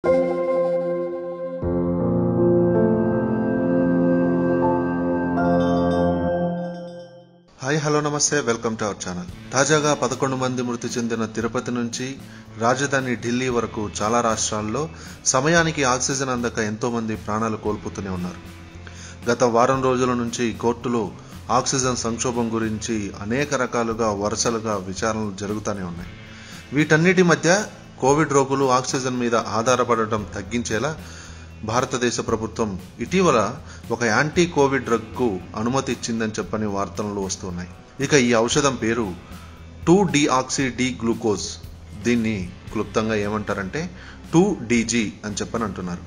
Hi hello నమస్తే, welcome to our channel. తాజాగా 11 మంది మృతి చెందిన తిరుపతి నుంచి రాజధాని ఢిల్లీ వరకు చాలా రాష్ట్రాల్లో సమయానికి ఆక్సిజన్ అందక ఎంతో మంది ప్రాణాలు కోల్పోతూనే ఉన్నారు. గత వారం రోజుల నుంచి కోర్టులో ఆక్సిజన్ సంక్షోభం గురించి అనేక రకాలుగా వరుసలుగా విచారణలు జరుగుతూనే ఉన్నాయి. వీటన్నిటి మధ్య కోవిడ్ రోగులు ఆక్సిజన్ మీద ఆధారపడటం తగ్గించేలా భారతదేశ ప్రభుత్వం ఇటీవల ఒక యాంటీ కోవిడ్ డ్రగ్ కు అనుమతి ఇచ్చిందని చెప్పని వార్తలు వస్తున్నాయి. ఇక ఈ ఔషధం పేరు 2-డిఆక్సీ-డి గ్లూకోజ్. దీన్ని క్లుప్తంగా ఏమంటారంటే 2DG అని చెప్పని అంటున్నారు.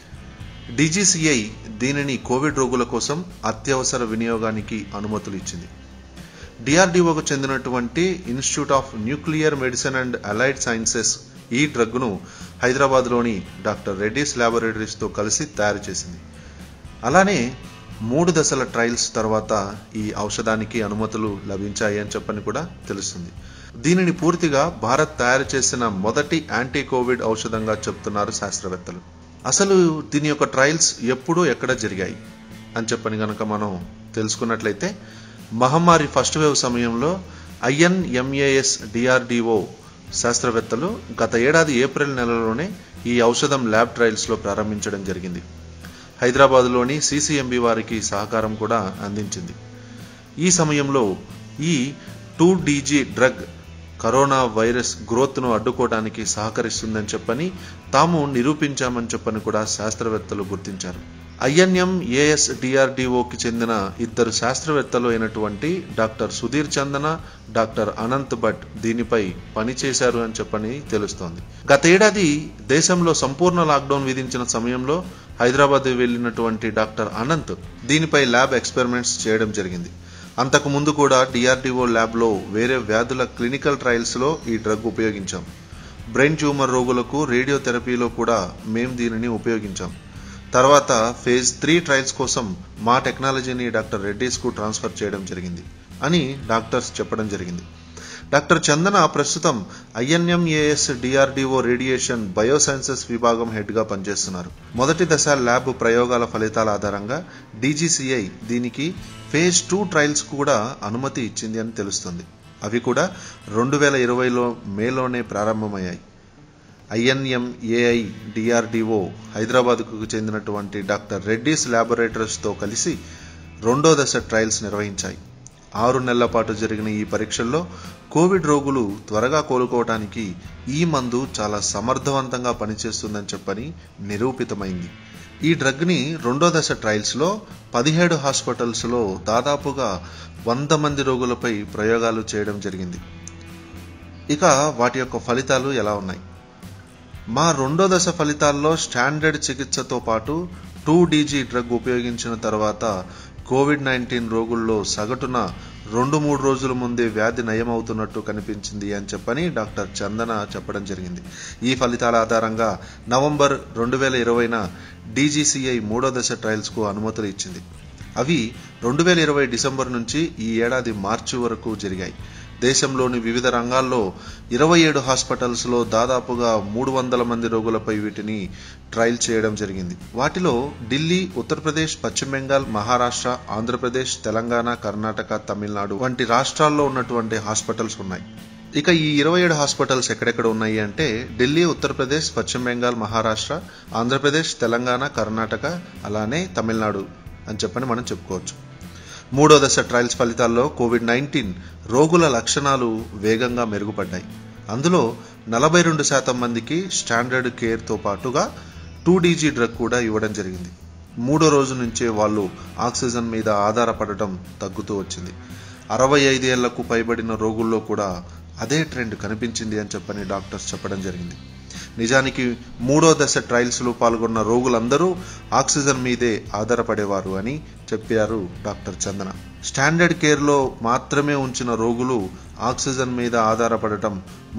DGCI దీనిని కోవిడ్ రోగుల కోసం అత్యవసర వినియోగానికి అనుమతులు ఇచ్చింది. DRDOకు చెందినటువంటి institute of nuclear medicine and allied sciences ఈ డ్రగ్ ను హైదరాబాద్లోని డాక్టర్ రెడ్డీస్ ల్యాబొరేటరీస్తో కలిసి తయారు చేసింది. అలానే 3 దశల ట్రయల్స్ తర్వాత ఈ ఔషధానికి అనుమతులు లభించాయి అని చెప్పని కూడా తెలుస్తుంది. దీనిని పూర్తిగా భారత్ తయారు చేసిన మొదటి యాంటీ కోవిడ్ ఔషధంగా చెప్తున్నారు శాస్త్రవేత్తలు. అసలు దీని యొక్క ట్రయల్స్ ఎప్పుడు ఎక్కడ జరిగాయి అని చెప్పని గనక మనం తెలుసుకున్నట్లయితే, మహమ్మారి ఫస్ట్ వేవ్ సమయంలో INMAS DRDO శాస్త్రవేత్తలు గత ఏడాది ఏప్రిల్ నెలలోనే ఈ ఔషధం ల్యాబ్ ట్రయల్స్ లో ప్రారంభించడం జరిగింది. హైదరాబాద్లోని CCMB వారికి సహకారం కూడా అందించింది. ఈ సమయంలో ఈ 2DG drug corona virus growth ను అడ్డుకోవడానికి సహకరిస్తుందని చెప్పని తాము నిరూపించామని చెప్పని కూడా శాస్త్రవేత్తలు గుర్తించారు. INMAS DRDOకి చెందిన 2 శాస్త్రవేత్తలు అయినటువంటి డాక్టర్ సుధీర్ చందన, డాక్టర్ అనంత్ భట్ దీనిపై పనిచేశారు అని చెప్పని తెలుస్తోంది. గత ఏడాది దేశంలో సంపూర్ణ లాక్డౌన్ విధించిన సమయంలో హైదరాబాద్ వెళ్లినటువంటి డాక్టర్ అనంత్ దీనిపై ల్యాబ్ ఎక్స్పెరిమెంట్స్ చేయడం జరిగింది. అంతకు ముందు కూడా DRDO ల్యాబ్ లో వేరే వ్యాధుల క్లినికల్ ట్రయల్స్ లో ఈ డ్రగ్ ఉపయోగించాం. బ్రెయిన్ ట్యూమర్ రోగులకు రేడియోథెరపీలో కూడా మేము దీనిని ఉపయోగించాం. తర్వాత ఫేజ్ 3 ట్రయల్స్ కోసం మా టెక్నాలజీని డాక్టర్ రెడ్డీస్ కు ట్రాన్స్ఫర్ చేయడం జరిగింది అని డాక్టర్స్ చెప్పడం జరిగింది. డాక్టర్ చందన ప్రస్తుతం INMAS DRDO రేడియేషన్ బయోసైన్సెస్ విభాగం హెడ్ గా పనిచేస్తున్నారు. మొదటి దశ ల్యాబ్ ప్రయోగాల ఫలితాల ఆధారంగా DGCI దీనికి ఫేజ్ 2 ట్రయల్స్ కూడా అనుమతి ఇచ్చింది అని తెలుస్తుంది. అవి కూడా 2020లో మేలోనే ప్రారంభమయ్యాయి. INMAI DRDO హైదరాబాద్కు చెందినటువంటి డాక్టర్ రెడ్డీస్ ల్యాబొరేటరీస్ తో కలిసి 2వ దశ ట్రయల్స్ నిర్వహించాయి. 6 నెలల పాటు జరిగిన ఈ పరీక్షల్లో కోవిడ్ రోగులు త్వరగా కోలుకోవడానికి ఈ మందు చాలా సమర్థవంతంగా పనిచేస్తుందని చెప్పని నిరూపితమైంది. ఈ డ్రగ్ ని 2వ దశ ట్రయల్స్ లో 17 హాస్పిటల్స్ లో దాదాపుగా 100 మంది రోగులపై ప్రయోగాలు చేయడం జరిగింది. ఇక వాటి యొక్క ఫలితాలు ఎలా ఉన్నాయి? మా 2వ దశ ఫలితాల్లో స్టాండర్డ్ చికిత్సతో పాటు 2DG డ్రగ్ ఉపయోగించిన తర్వాత COVID-19 రోగుల్లో సగటున 2-3 రోజుల ముందే వ్యాధి నయమవుతున్నట్టు కనిపించింది అని చెప్పని డాక్టర్ చందన చెప్పడం జరిగింది. ఈ ఫలితాల ఆధారంగా నవంబర్ 2020న DGCI 3వ దశ ట్రయల్స్ కు అనుమతులు ఇచ్చింది. అవి 2020 డిసెంబర్ నుంచి ఈ ఏడాది మార్చి వరకు జరిగాయి. దేశంలోని వివిధ రంగాల్లో 27 హాస్పిటల్స్ లో దాదాపుగా 300 మంది రోగులపై వీటిని ట్రయల్ చేయడం జరిగింది. వాటిలో ఢిల్లీ, ఉత్తరప్రదేశ్, పశ్చిమ బెంగాల్, మహారాష్ట్ర, ఆంధ్రప్రదేశ్, తెలంగాణ, కర్ణాటక, తమిళనాడు వంటి రాష్ట్రాల్లో ఉన్నటువంటి హాస్పిటల్స్ ఉన్నాయి. ఇక ఈ 27 హాస్పిటల్స్ ఎక్కడెక్కడ ఉన్నాయి అంటే ఢిల్లీ, ఉత్తరప్రదేశ్, పశ్చిమ బెంగాల్, మహారాష్ట్ర, ఆంధ్రప్రదేశ్, తెలంగాణ, కర్ణాటక అలానే తమిళనాడు అని చెప్పని మనం చెప్పుకోవచ్చు. 3వ దశ ట్రయల్స్ ఫలితాల్లో COVID-19 రోగుల లక్షణాలు వేగంగా మెరుగుపడ్డాయి. అందులో 42% మందికి స్టాండర్డ్ కేర్ తో పాటుగా 2DG డ్రగ్ కూడా ఇవ్వడం జరిగింది. 3వ రోజు నుంచే వాళ్ళు ఆక్సిజన్ మీద ఆధారపడటం తగ్గుతూ వచ్చింది. 65 ఏళ్లకు పైబడిన రోగుల్లో కూడా అదే ట్రెండ్ కనిపించింది అని చెప్పని డాక్టర్స్ చెప్పడం జరిగింది. నిజానికి 3వ దశ ట్రయల్స్ లో పాల్గొన్న రోగులందరూ ఆక్సిజన్ మీదే ఆధారపడేవారు అని చెప్పారు డాక్టర్ చందన. స్టాండర్డ్ కేర్ లో మాత్రమే ఉంచిన రోగులు ఆక్సిజన్ మీద ఆధారపడటం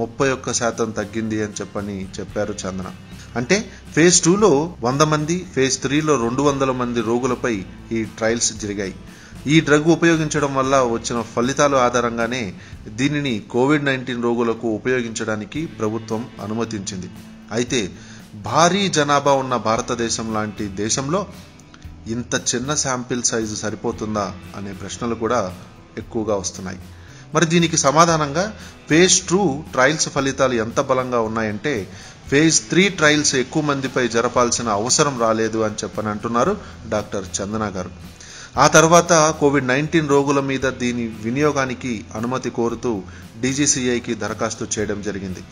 31% తగ్గింది అని చెప్పారు చందన. అంటే ఫేజ్ 2లో 100 మంది, ఫేజ్ 3లో 200 మంది రోగులపై ఈ ట్రయల్స్ జరిగాయి. ఈ డ్రగ్ ఉపయోగించడం వల్ల వచ్చిన ఫలితాల ఆధారంగానే దీనిని COVID-19 రోగులకు ఉపయోగించడానికి ప్రభుత్వం అనుమతించింది. అయితే భారీ జనాభా ఉన్న భారతదేశం లాంటి దేశంలో ఇంత చిన్న శాంపిల్ సైజు సరిపోతుందా అనే ప్రశ్నలు కూడా ఎక్కువగా వస్తున్నాయి. మరి దీనికి సమాధానంగా ఫేజ్ 2 ట్రయల్స్ ఫలితాలు ఎంత బలంగా ఉన్నాయంటే ఫేజ్ 3 ట్రయల్స్ ఎక్కువ మందిపై జరపాల్సిన అవసరం రాలేదు అని చెప్పని అంటున్నారు డాక్టర్ చందన గారు. ఆ తర్వాత కోవిడ్-19 రోగుల మీద దీని వినియోగానికి అనుమతి కోరుతూ DGCAకి దరఖాస్తు చేయడం జరిగింది.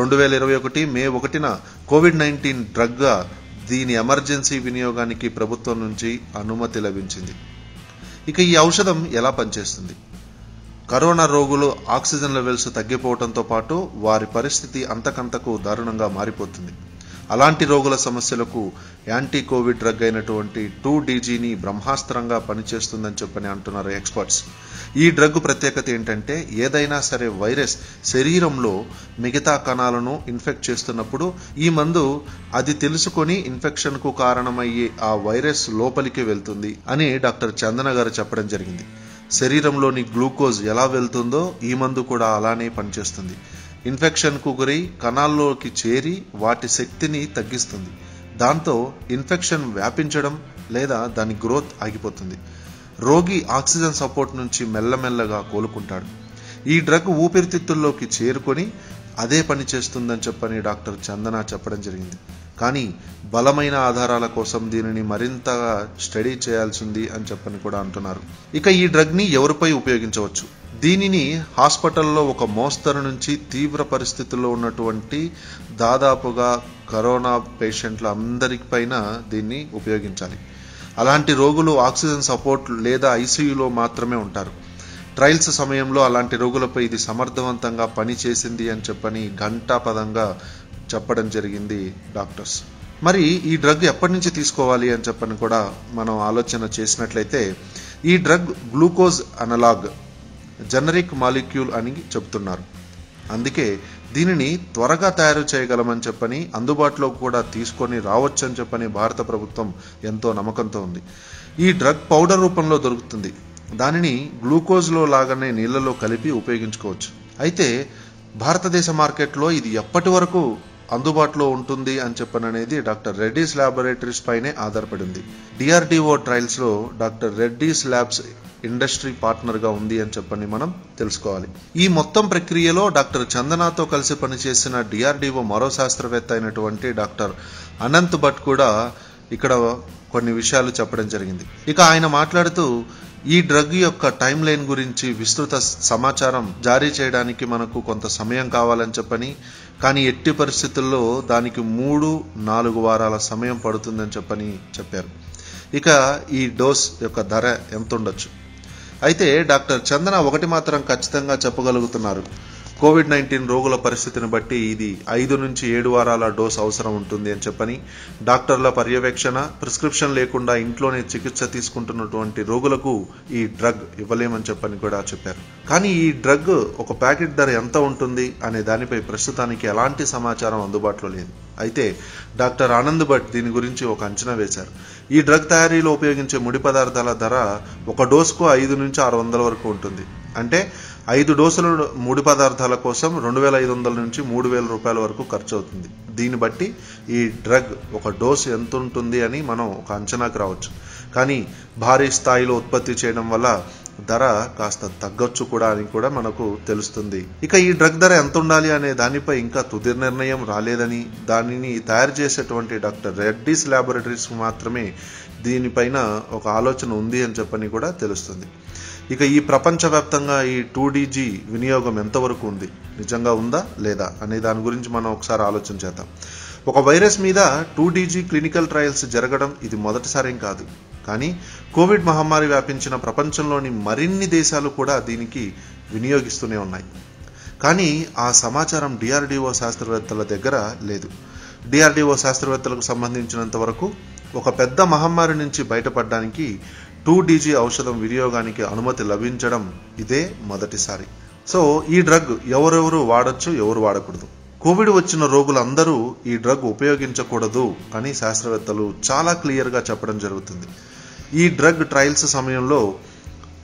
2021 మే 1న కోవిడ్-19 డ్రగ్గా దీని ఎమర్జెన్సీ వినియోగానికి ప్రభుత్వం నుంచి అనుమతి లభించింది. ఇక ఈ ఔషధం ఎలా పనిచేస్తుంది? కరోనా రోగులు ఆక్సిజన్ లెవెల్స్ తగ్గిపోవడంతో పాటు వారి పరిస్థితి అంతకంతకు దారుణంగా మారిపోతుంది. అలాంటి రోగుల సమస్యలకు యాంటీ కోవిడ్ డ్రగ్ అయినటువంటి 2DGని బ్రహ్మాస్త్రంగా పనిచేస్తుందని చెప్పని అంటున్నారు ఎక్స్పర్ట్స్. ఈ డ్రగ్ ప్రత్యేకత ఏంటంటే ఏదైనా సరే వైరస్ శరీరంలో మిగతా కణాలను ఇన్ఫెక్ట్ చేస్తున్నప్పుడు ఈ మందు అది తెలుసుకొని ఇన్ఫెక్షన్కు కారణమయ్యే ఆ వైరస్ లోపలికి వెళ్తుంది అని డాక్టర్ చందన గారు చెప్పడం జరిగింది. శరీరంలోని గ్లూకోజ్ ఎలా వెళ్తుందో ఈ మందు కూడా అలానే పనిచేస్తుంది. ఇన్ఫెక్షన్కు గురై కణాల్లోకి చేరి వాటి శక్తిని తగ్గిస్తుంది. దాంతో ఇన్ఫెక్షన్ వ్యాపించడం లేదా దాని గ్రోత్ ఆగిపోతుంది. రోగి ఆక్సిజన్ సపోర్ట్ నుంచి మెల్లమెల్లగా కోలుకుంటాడు. ఈ డ్రగ్ ఊపిరితిత్తుల్లోకి చేరుకొని అదే పని చేస్తుందని చెప్పని డాక్టర్ చందన చెప్పడం జరిగింది. కానీ బలమైన ఆధారాల కోసం దీనిని మరింతగా స్టడీ చేయాల్సింది అని చెప్పని కూడా అంటున్నారు. ఇక ఈ డ్రగ్ని ఎవరిపై ఉపయోగించవచ్చు? దీనిని హాస్పిటల్లో ఒక మోస్తరు నుంచి తీవ్ర పరిస్థితుల్లో ఉన్నటువంటి దాదాపుగా కరోనా పేషెంట్ల అందరిపైన దీన్ని ఉపయోగించాలి. అలాంటి రోగులు ఆక్సిజన్ సపోర్ట్ లేదా ఐసీయూలో మాత్రమే ఉంటారు. ట్రయల్స్ సమయంలో అలాంటి రోగులపై ఇది సమర్థవంతంగా పనిచేసింది అని చెప్పని ఘంటాపదంగా చెప్పడం జరిగింది డాక్టర్స్. మరి ఈ డ్రగ్ ఎప్పటి నుంచి తీసుకోవాలి అని చెప్పని కూడా మనం ఆలోచన చేసినట్లయితే ఈ drug glucose analogue generic molecule అని చెప్తున్నారు. అందుకే దీనిని త్వరగా తయారు చేయగలమని చెప్పని అందుబాటులో కూడా తీసుకొని రావచ్చని చెప్పని భారత ప్రభుత్వం ఎంతో నమ్మకంతో ఉంది. ఈ డ్రగ్ పౌడర్ రూపంలో దొరుకుతుంది. దానిని గ్లూకోజ్లో లాగానే నీళ్లలో కలిపి ఉపయోగించుకోవచ్చు. అయితే భారతదేశ మార్కెట్లో ఇది ఎప్పటి వరకు అందుబాటులో ఉంటుంది అని చెప్పననేది డాక్టర్ రెడ్డీస్ ల్యాబొరేటరీస్ పైనే ఆధారపడింది. DRDO ట్రయల్స్ లో doctor Reddy's labs industry partner గా ఉంది అని చెప్పని మనం తెలుసుకోవాలి. ఈ మొత్తం ప్రక్రియలో డాక్టర్ చందనాతో కలిసి పనిచేసిన DRDO మరో శాస్త్రవేత్త అయినటువంటి డాక్టర్ అనంత్ భట్ కూడా ఇక్కడ కొన్ని విషయాలు చెప్పడం జరిగింది. ఇక ఆయన మాట్లాడుతూ ఈ డ్రగ్ యొక్క టైం లైన్ గురించి విస్తృత సమాచారం జారీ చేయడానికి మనకు కొంత సమయం కావాలని చెప్పని, కానీ ఎట్టి పరిస్థితుల్లో దానికి 3-4 వారాల సమయం పడుతుందని చెప్పని చెప్పారు. ఇక ఈ డోస్ యొక్క ధర ఎంత ఉండొచ్చు? అయితే డాక్టర్ చందన ఒకటి మాత్రం ఖచ్చితంగా చెప్పగలుగుతున్నారు. కోవిడ్-19 రోగుల పరిస్థితిని బట్టి ఇది 5 నుంచి 7 వారాల డోస్ అవసరం ఉంటుంది అని చెప్పని, డాక్టర్ల పర్యవేక్షణ ప్రిస్క్రిప్షన్ లేకుండా ఇంట్లోనే చికిత్స తీసుకుంటున్నటువంటి రోగులకు ఈ డ్రగ్ ఇవ్వలేమని చెప్పని కూడా చెప్పారు. కానీ ఈ డ్రగ్ ఒక ప్యాకెట్ ధర ఎంత ఉంటుంది అనే దానిపై ప్రస్తుతానికి ఎలాంటి సమాచారం అందుబాటులో లేదు. అయితే డాక్టర్ ఆనంద్ భట్ దీని గురించి ఒక అంచనా వేశారు. ఈ డ్రగ్ తయారీలో ఉపయోగించే ముడి పదార్థాల ధర ఒక డోసుకు 5 నుంచి 600 వరకు ఉంటుంది. అంటే 5 డోసుల ముడి పదార్థాల కోసం 2500 నుంచి 3000 రూపాయల వరకు ఖర్చు అవుతుంది. దీన్ని బట్టి ఈ డ్రగ్ ఒక డోసు ఎంత ఉంటుంది అని మనం ఒక అంచనాకు రావచ్చు. కానీ భారీ స్థాయిలో ఉత్పత్తి చేయడం వల్ల ధర కాస్త తగ్గొచ్చు కూడా అని కూడా మనకు తెలుస్తుంది. ఇక ఈ డ్రగ్ ధర ఎంత ఉండాలి అనే దానిపై ఇంకా తుది నిర్ణయం రాలేదని, దానిని తయారు చేసేటువంటి డాక్టర్ రెడ్డీస్ ల్యాబొరేటరీస్ మాత్రమే దీనిపైన ఒక ఆలోచన ఉంది అని చెప్పని కూడా తెలుస్తుంది. ఇక ఈ ప్రపంచవ్యాప్తంగా ఈ 2DG వినియోగం ఎంతవరకు ఉంది, నిజంగా ఉందా లేదా అనే దాని గురించి మనం ఒకసారి ఆలోచన చేద్దాం. ఒక వైరస్ మీద 2DG క్లినికల్ ట్రయల్స్ జరగడం ఇది మొదటిసారేం కాదు. కానీ కోవిడ్ మహమ్మారి వ్యాపించిన ప్రపంచంలోని మరిన్ని దేశాలు కూడా దీనికి వినియోగిస్తూనే ఉన్నాయి. కానీ ఆ సమాచారం DRDO శాస్త్రవేత్తల దగ్గర లేదు. DRDO శాస్త్రవేత్తలకు సంబంధించినంత వరకు ఒక పెద్ద మహమ్మారి నుంచి బయటపడడానికి 2DG ఔషధం వినియోగానికి అనుమతి లభించడం ఇదే మొదటిసారి. సో ఈ డ్రగ్ ఎవరెవరు వాడచ్చు, ఎవరు వాడకూడదు? కోవిడ్ వచ్చిన రోగులందరూ ఈ డ్రగ్ ఉపయోగించకూడదు అని శాస్త్రవేత్తలు చాలా క్లియర్గా చెప్పడం జరుగుతుంది. ఈ డ్రగ్ ట్రయల్స్ సమయంలో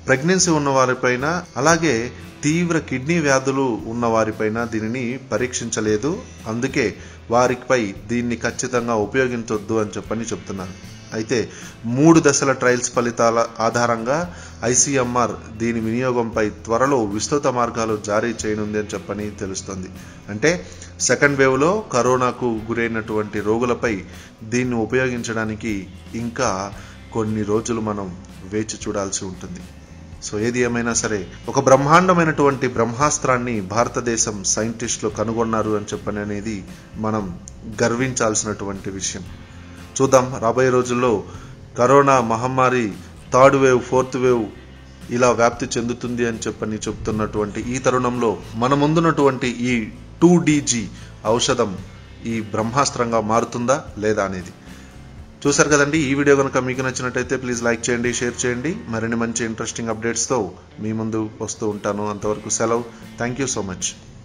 ప్రెగ్నెన్సీ ఉన్న వారిపైన అలాగే తీవ్ర కిడ్నీ వ్యాధులు ఉన్న వారిపైన దీనిని పరీక్షించలేదు. అందుకే వారిపై దీన్ని ఖచ్చితంగా ఉపయోగించొద్దు అని చెప్తున్నారు. అయితే 3 దశల ట్రయల్స్ ఫలితాల ఆధారంగా ICMR దీని వినియోగంపై త్వరలో విస్తృత మార్గాలు జారీ చేయనుంది అని తెలుస్తోంది. అంటే సెకండ్ వేవ్లో కరోనాకు గురైనటువంటి రోగులపై దీన్ని ఉపయోగించడానికి ఇంకా కొన్ని రోజులు మనం వేచి చూడాల్సి ఉంటుంది. సో ఏది ఏమైనా సరే ఒక బ్రహ్మాండమైనటువంటి బ్రహ్మాస్త్రాన్ని భారతదేశం సైంటిస్టులు కనుగొన్నారు అని అనేది మనం గర్వించాల్సినటువంటి విషయం. చూద్దాం రాబోయే రోజుల్లో కరోనా మహమ్మారి 3rd వేవ్ 4th వేవ్ ఇలా వ్యాప్తి చెందుతుంది అని చెప్తున్నటువంటి ఈ తరుణంలో మన ముందున్నటువంటి ఈ 2DG ఔషధం ఈ బ్రహ్మాస్త్రంగా మారుతుందా లేదా అనేది చూశారు కదండి. ఈ వీడియో కనుక మీకు నచ్చినట్టయితే ప్లీజ్ లైక్ చేయండి, షేర్ చేయండి. మరిన్ని మంచి ఇంట్రెస్టింగ్ అప్డేట్స్తో మీ ముందు వస్తూ ఉంటాను. అంతవరకు సెలవు. Thank you so much.